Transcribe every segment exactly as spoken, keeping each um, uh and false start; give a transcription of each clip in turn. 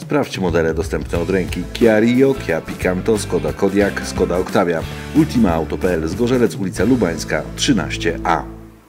Sprawdź modele dostępne od ręki: Kia Rio, Kia Picanto, Skoda Kodiaq, Skoda Octavia. Ultima Auto kropka p l, Zgorzelec, ulica Lubańska, trzynaście A.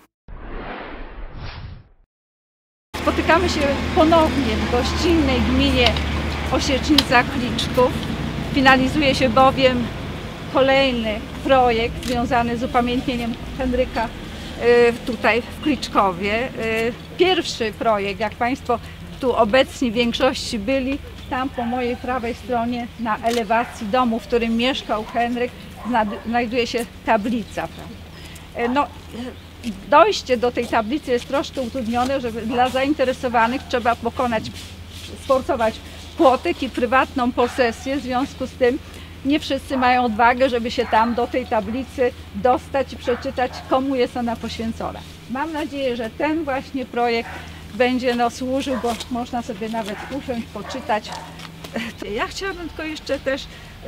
Spotykamy się ponownie w gościnnej gminie Osiecznica-Kliczków. Finalizuje się bowiem kolejny projekt związany z upamiętnieniem Henryka tutaj w Kliczkowie. Pierwszy projekt, jak Państwo tu obecni w większości byli, tam po mojej prawej stronie na elewacji domu, w którym mieszkał Henryk, znajduje się tablica. No, dojście do tej tablicy jest troszkę utrudnione, że dla zainteresowanych trzeba pokonać, sforcować płotek i prywatną posesję. W związku z tym nie wszyscy mają odwagę, żeby się tam do tej tablicy dostać i przeczytać, komu jest ona poświęcona. Mam nadzieję, że ten właśnie projekt będzie no, służył, bo można sobie nawet usiąść, poczytać. Ja chciałabym tylko jeszcze też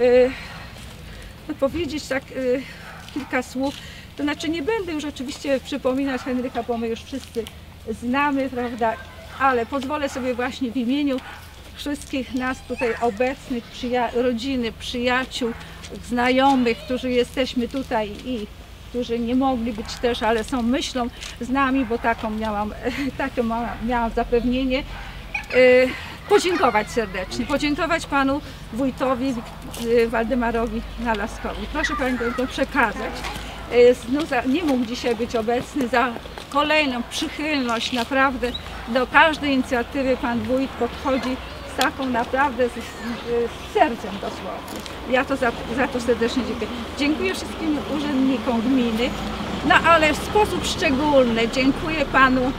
yy, powiedzieć tak yy, kilka słów. To znaczy nie będę już oczywiście przypominać Henryka, bo my już wszyscy znamy, prawda, ale pozwolę sobie właśnie w imieniu wszystkich nas tutaj obecnych, przyja rodziny, przyjaciół, znajomych, którzy jesteśmy tutaj i którzy nie mogli być też, ale są myślą z nami, bo taką miałam, takie miałam zapewnienie, yy, podziękować serdecznie, podziękować panu wójtowi yy, Waldemarowi Nalaskowi. Proszę panią przekazać. No, nie mógł dzisiaj być obecny, za kolejną przychylność naprawdę do każdej inicjatywy pan wójt podchodzi z taką naprawdę z, z sercem dosłownie. Ja to za, za to serdecznie dziękuję. Dziękuję wszystkim urzędnikom gminy, no ale w sposób szczególny dziękuję panu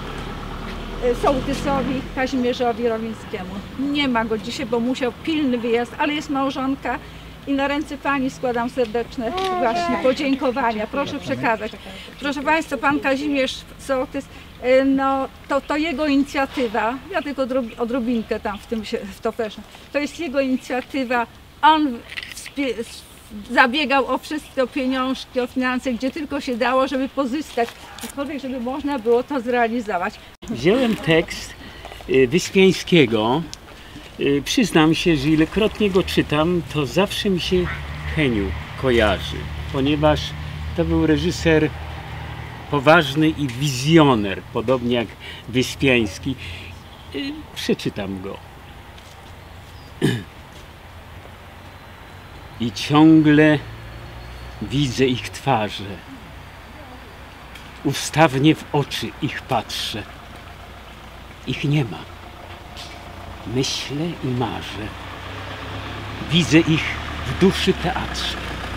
sołtysowi Kazimierzowi Rolińskiemu. Nie ma go dzisiaj, bo musiał pilny wyjazd, ale jest małżonka. I na ręce pani składam serdeczne właśnie podziękowania. Proszę przekazać. Proszę Państwa, pan Kazimierz Sołtys, no to, to jego inicjatywa, ja tylko odrobinkę tam w tym się w to weszłam, to jest jego inicjatywa, on zabiegał o wszystkie pieniążki, o finanse, gdzie tylko się dało, żeby pozyskać, cokolwiek, żeby można było to zrealizować. Wziąłem tekst Wyspiańskiego. Przyznam się, że ilekrocznie go czytam, to zawsze mi się Heniu kojarzy, ponieważ to był reżyser poważny i wizjoner, podobnie jak Wyspiański. Przeczytam go. I ciągle widzę ich twarze, ustawnie w oczy ich patrzę. Ich nie ma. Myślę i marzę, widzę ich w duszy teatrze.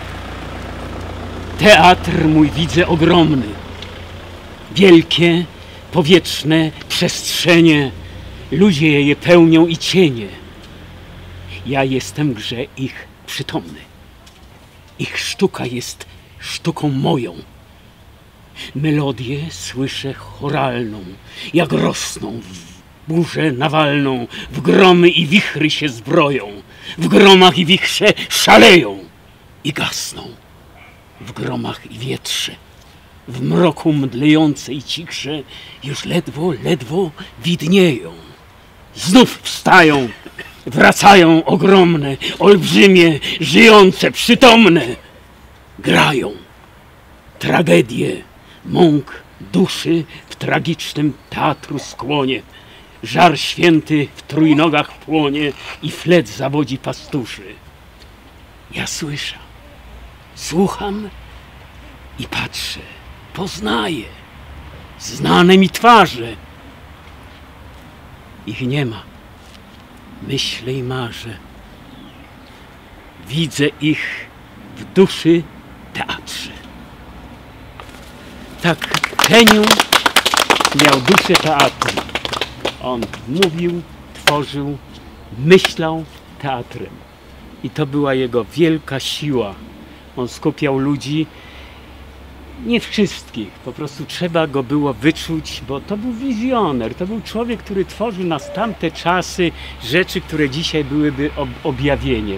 Teatr mój widzę ogromny, wielkie, powietrzne przestrzenie, ludzie je pełnią i cienie. Ja jestem grze ich przytomny, ich sztuka jest sztuką moją. Melodię słyszę choralną, jak rosną w burzę nawalną, w gromy i wichry się zbroją, w gromach i wichrze szaleją i gasną, w gromach i wietrze, w mroku mdlejącej cichsze już ledwo, ledwo widnieją. Znów wstają, wracają ogromne, olbrzymie, żyjące, przytomne, grają tragedię mąk duszy w tragicznym teatru skłonie. Żar święty w trójnogach płonie i flet zawodzi pastuszy. Ja słyszę, słucham i patrzę, poznaję znane mi twarze. Ich nie ma, myślę i marzę. Widzę ich w duszy teatrze. Tak Heniu miał duszę teatru. On mówił, tworzył, myślał teatrem. I to była jego wielka siła. On skupiał ludzi, nie wszystkich, po prostu trzeba go było wyczuć, bo to był wizjoner, to był człowiek, który tworzył na tamte czasy rzeczy, które dzisiaj byłyby ob objawieniem.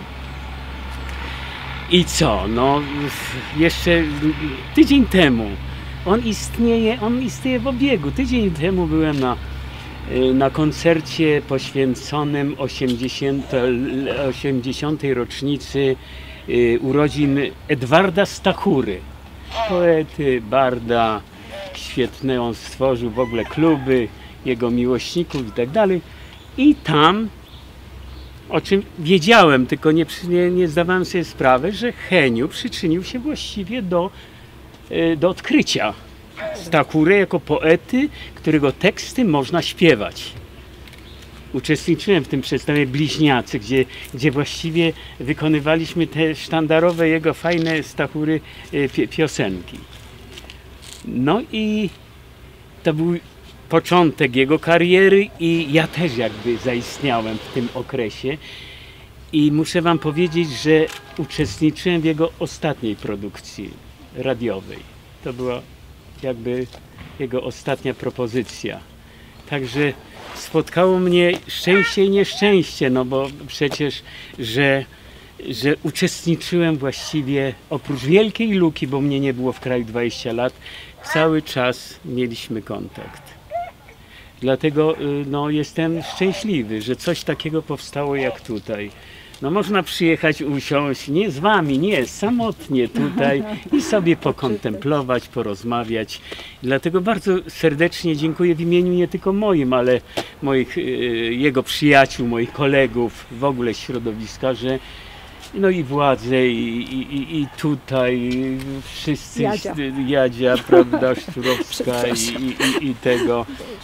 I co? No, jeszcze tydzień temu, on istnieje, on istnieje w obiegu. Tydzień temu byłem na na koncercie poświęconym osiemdziesiątej rocznicy urodzin Edwarda Stachury, poety, barda, świetny, on stworzył w ogóle kluby jego miłośników i tak dalej. I tam, o czym wiedziałem, tylko nie, nie, nie zdawałem sobie sprawy, że Heniu przyczynił się właściwie do, do odkrycia Stachury jako poety, którego teksty można śpiewać. Uczestniczyłem w tym przedstawieniu Bliźniacy, gdzie, gdzie właściwie wykonywaliśmy te sztandarowe jego fajne Stachury piosenki. No i to był początek jego kariery i ja też jakby zaistniałem w tym okresie. I muszę wam powiedzieć, że uczestniczyłem w jego ostatniej produkcji radiowej. To była jakby jego ostatnia propozycja. Także spotkało mnie szczęście i nieszczęście, no bo przecież, że, że uczestniczyłem właściwie oprócz wielkiej luki, bo mnie nie było w kraju dwadzieścia lat, cały czas mieliśmy kontakt. Dlatego no, jestem szczęśliwy, że coś takiego powstało jak tutaj. No można przyjechać, usiąść, nie z wami, nie, samotnie tutaj i sobie pokontemplować, porozmawiać. Dlatego bardzo serdecznie dziękuję w imieniu nie tylko moim, ale moich, jego przyjaciół, moich kolegów, w ogóle środowiska, że no i władze i, i, i tutaj wszyscy, Jadzia, Jadzia prawda, Szczurowska i, i, i tego.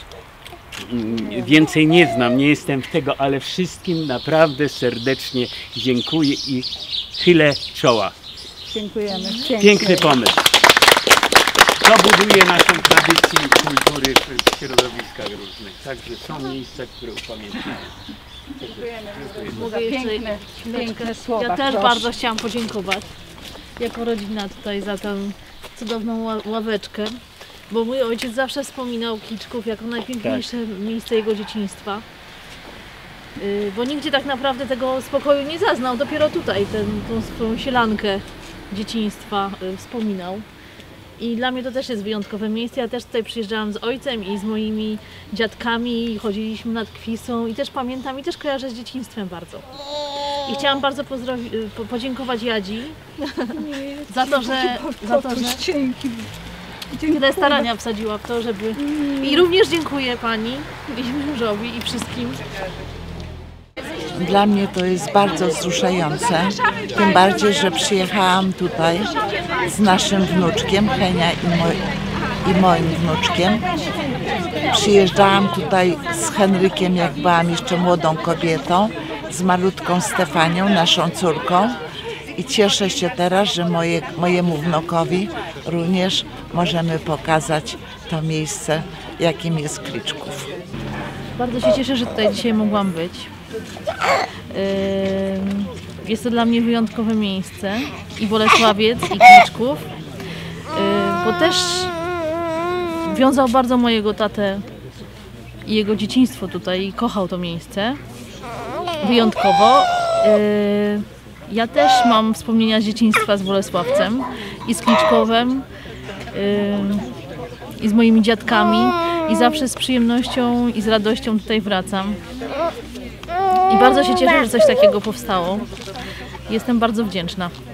Więcej nie znam, nie jestem w tego, ale wszystkim naprawdę serdecznie dziękuję i chylę czoła. Dziękujemy. Piękny pomysł. To buduje naszą tradycję i kultury w środowiskach różnych. Także są miejsca, które upamiętniają. Mogę jeszcze Piękne, piękne słowa. Ja też proszę. bardzo chciałam podziękować jako rodzina tutaj za tę cudowną ła- ławeczkę, bo mój ojciec zawsze wspominał Kliczków jako najpiękniejsze miejsce jego dzieciństwa. Yy, bo nigdzie tak naprawdę tego spokoju nie zaznał, dopiero tutaj ten, tą swoją sielankę dzieciństwa yy, wspominał. I dla mnie to też jest wyjątkowe miejsce. Ja też tutaj przyjeżdżałam z ojcem i z moimi dziadkami, chodziliśmy nad Kwisą i też pamiętam i też kojarzę z dzieciństwem bardzo. I chciałam bardzo pozdrowi- po- podziękować Jadzi za to, że, za to, że Dzięki. tyle starania wsadziła w to, żeby... I również dziękuję Pani i mężowi i wszystkim. Dla mnie to jest bardzo wzruszające, tym bardziej, że przyjechałam tutaj z naszym wnuczkiem, Henia i, moj, i moim wnuczkiem. Przyjeżdżałam tutaj z Henrykiem, jak byłam jeszcze młodą kobietą, z malutką Stefanią, naszą córką. I cieszę się teraz, że moje, mojemu wnukowi również możemy pokazać to miejsce, jakim jest Kliczków. Bardzo się cieszę, że tutaj dzisiaj mogłam być. Yy, Jest to dla mnie wyjątkowe miejsce i Bolesławiec, i Kliczków, yy, bo też wiązał bardzo mojego tatę i jego dzieciństwo tutaj i kochał to miejsce wyjątkowo. Yy, Ja też mam wspomnienia z dzieciństwa z Bolesławcem i z Kliczkowem yy, i z moimi dziadkami i zawsze z przyjemnością i z radością tutaj wracam. I bardzo się cieszę, że coś takiego powstało. Jestem bardzo wdzięczna.